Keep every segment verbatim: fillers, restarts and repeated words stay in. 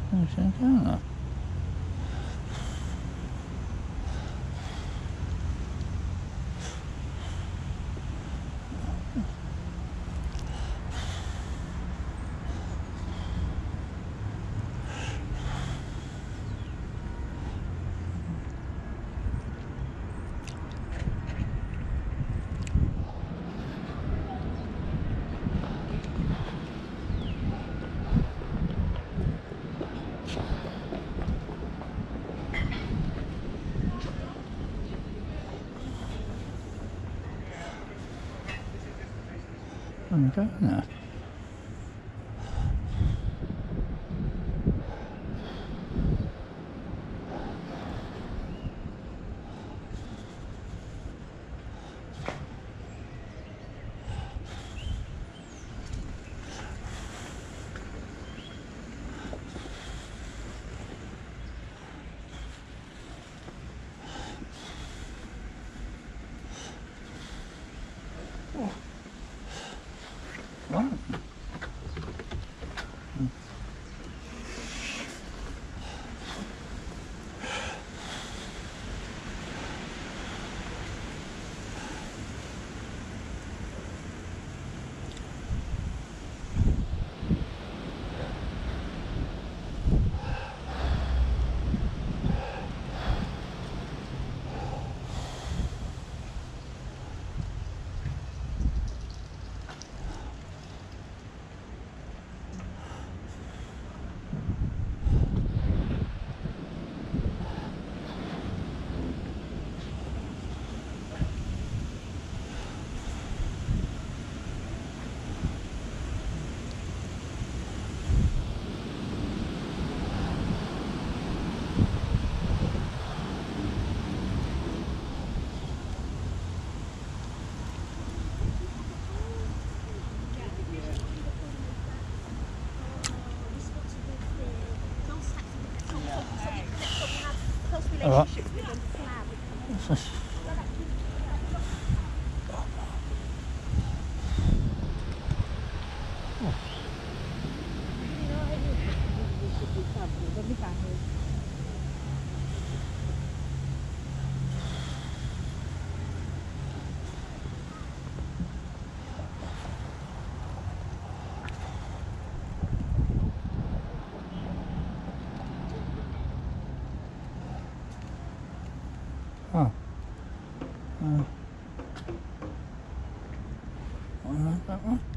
Okay. Okay, now. What? All right. Oh. Uh, like that one.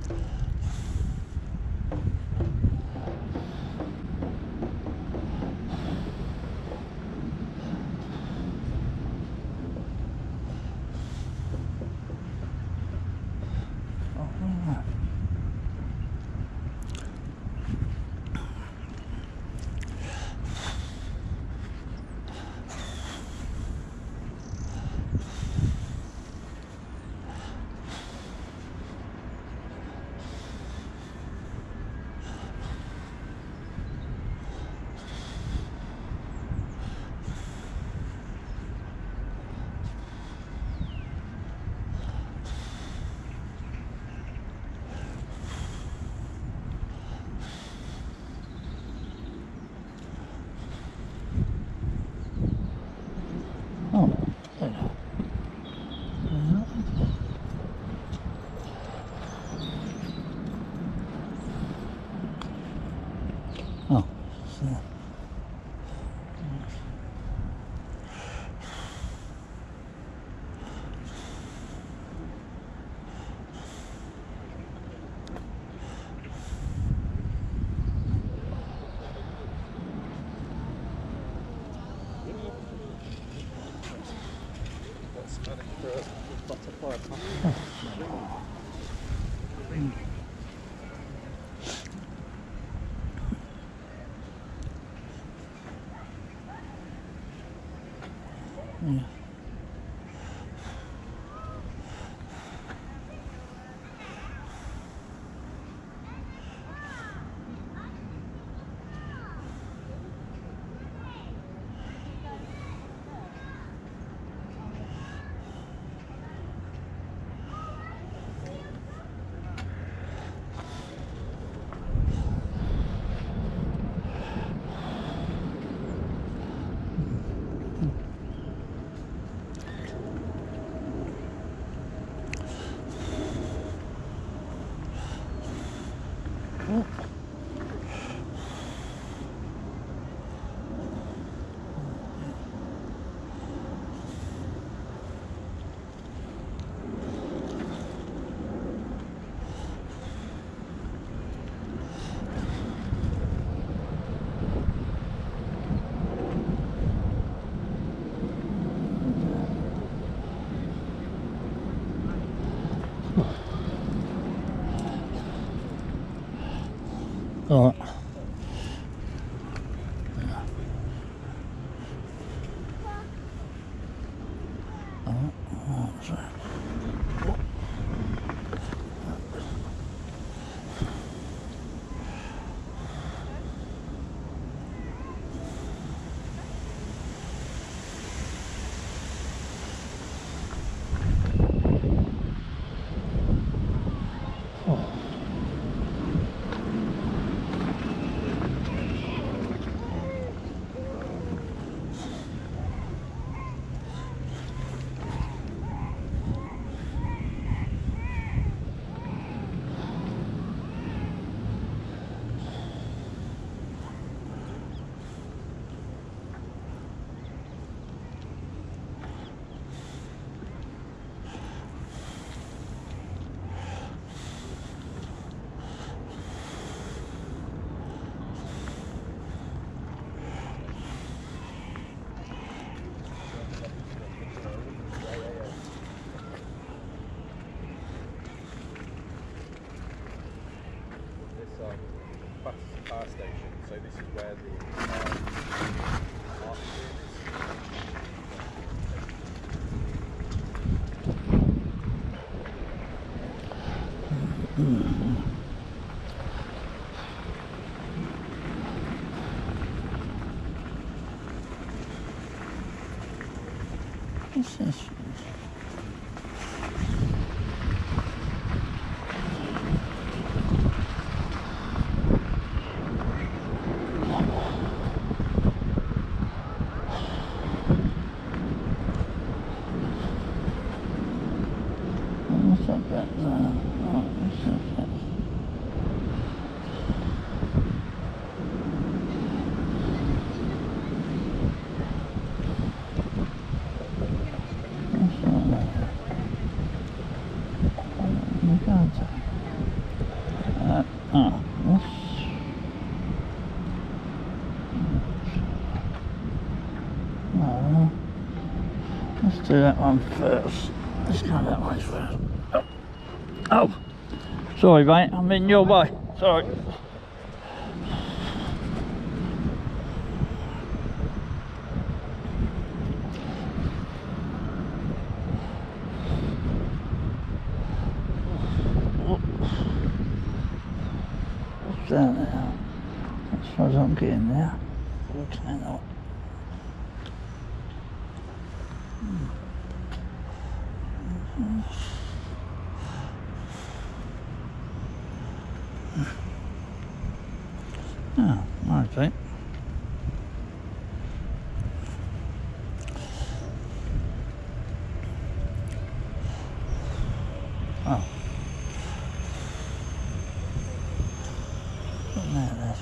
Oh, there. Oh, so. Yeah. power station. So this is where the um, art Mm. What's this? What's up back there? Oh, what's up there? What's up there? You can't tell. Uh, oh, what's... No, let's do that one first. Let's go that way first. Oh. Oh, sorry mate, I'm in your way, sorry. What's that now? As far as I'm getting there. Okay, now. Oh, okay. Oh. What's that, that's...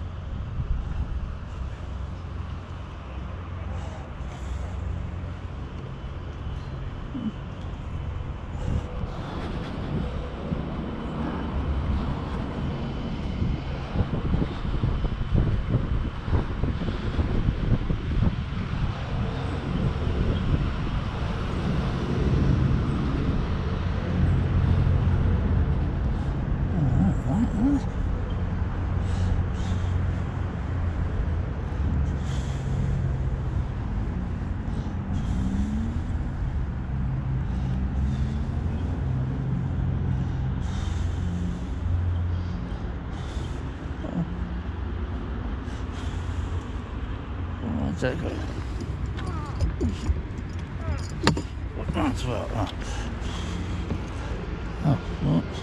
Exactly. That's well. Oh, oh whoops.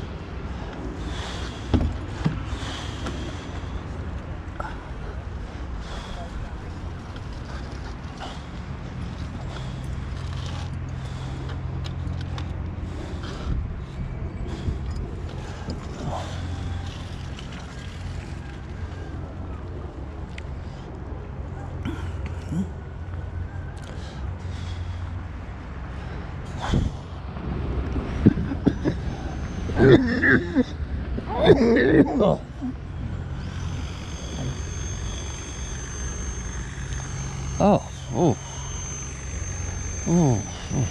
Oh. Oh, oh, oh, oh.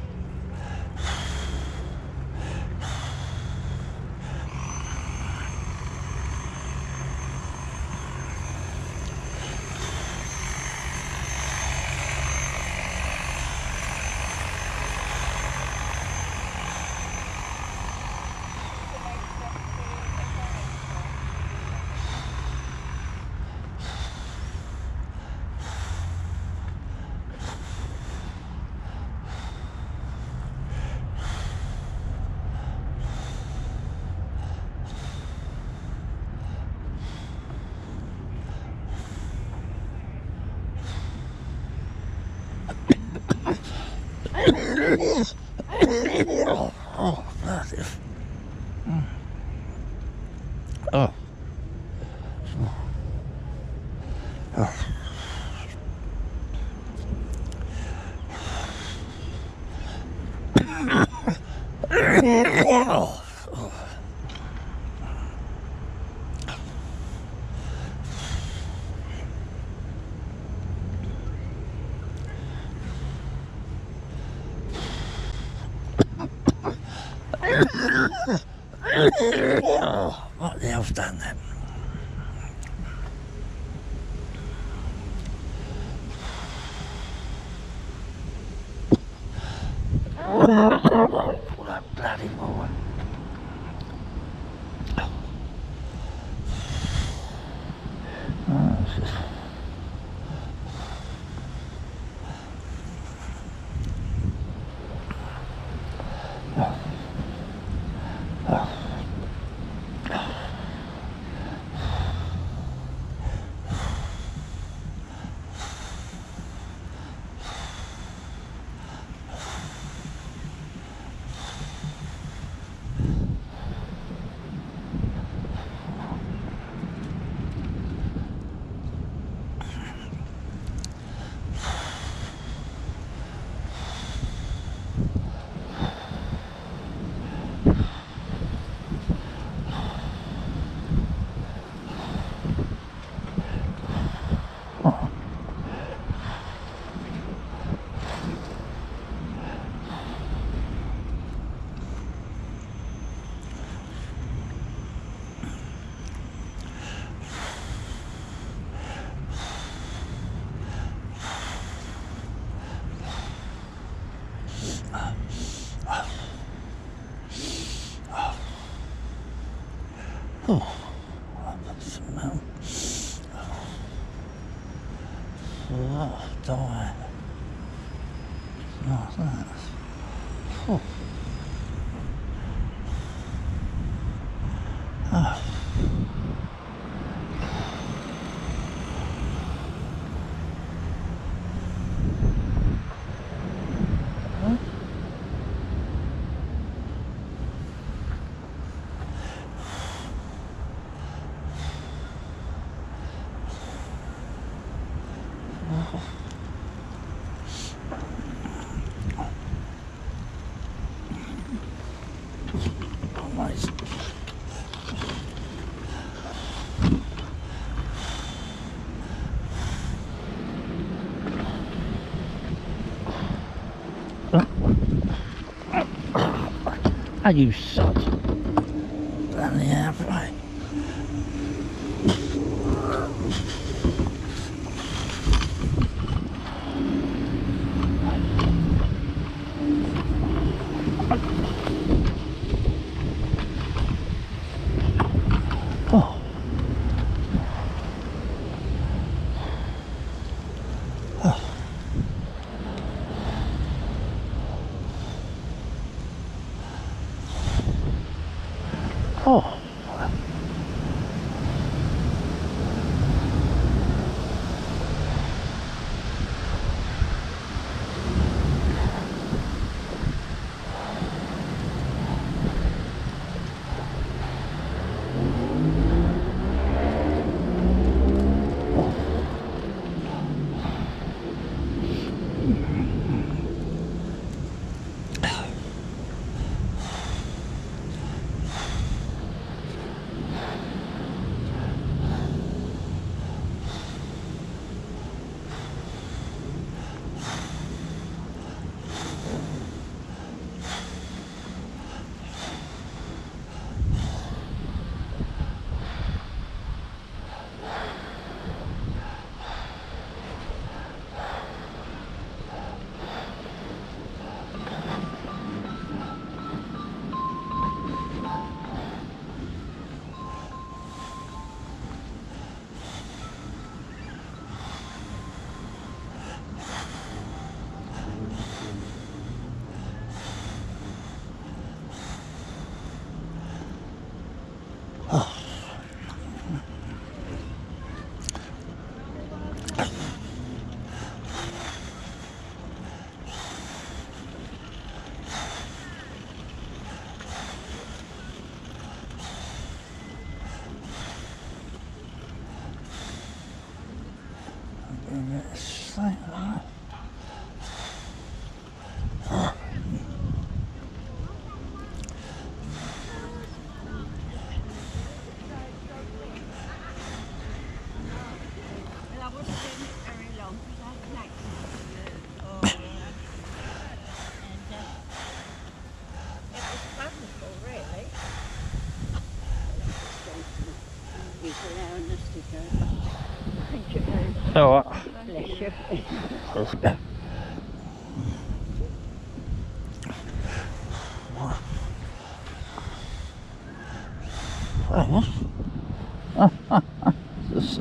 Oh, oh, that's it. Mm. Oh. Oh. Oh. Oh. Oh, what the hell's done that? Pull that bloody boy. Oh, it's just... Oh, that's some um, oh, Tyre. Nice, that. Oh. Oh. Nice. Are you sod? Down the Headway. Oh. Oh. Oh. It's like that. All right. Bless you. Just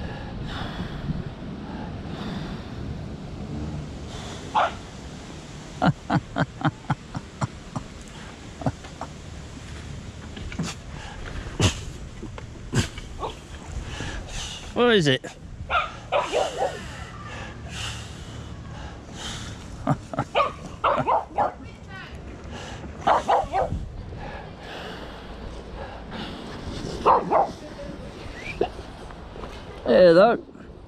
what is it? There though.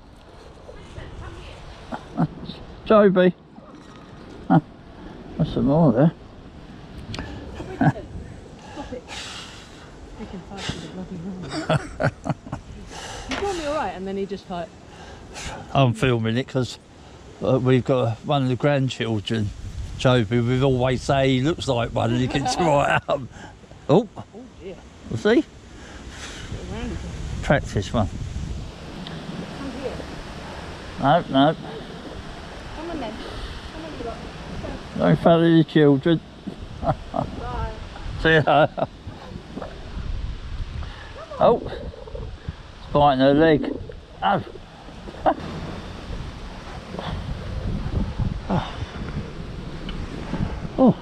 Joby. There's some more there. Stop it. He can fight with it, bloody hell. He told me alright, and then he just like... I'm filming it because uh, we've got one of the grandchildren, Joby. We always say he looks like one and he gets right up. Oh, Oh dear. we'll see. Go around again. Practice one. Come here. No, no. Come on then. Come on, you lot. Don't follow the children. Bye. See you later. Oh, it's biting her leg. Oh. Oh.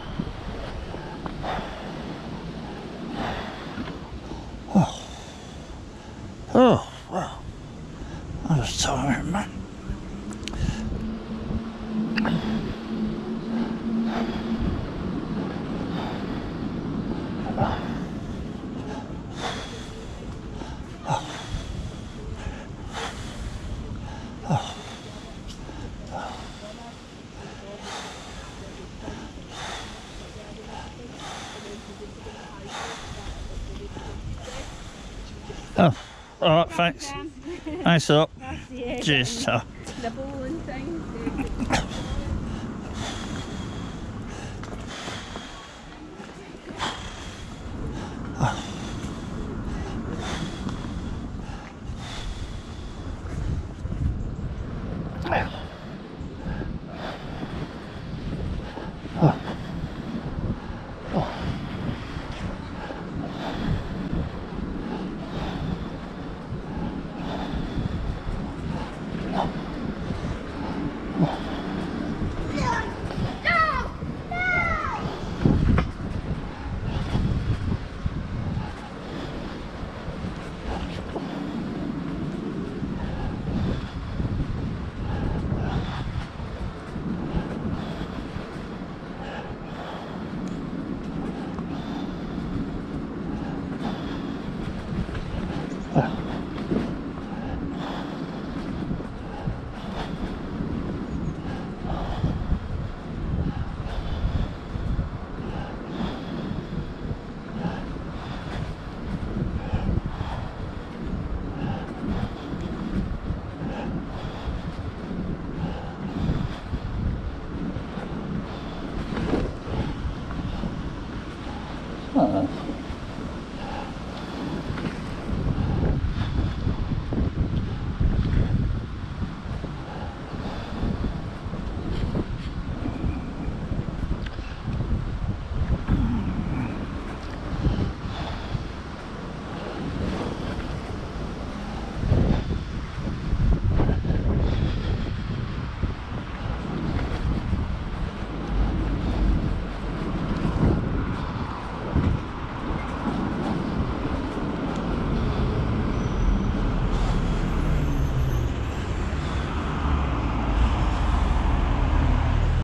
Oh. Oh, well, that was tiring, man. Oh, all right, thanks. Thanks a lot. Cheers. Ta. The ball and things. Oh.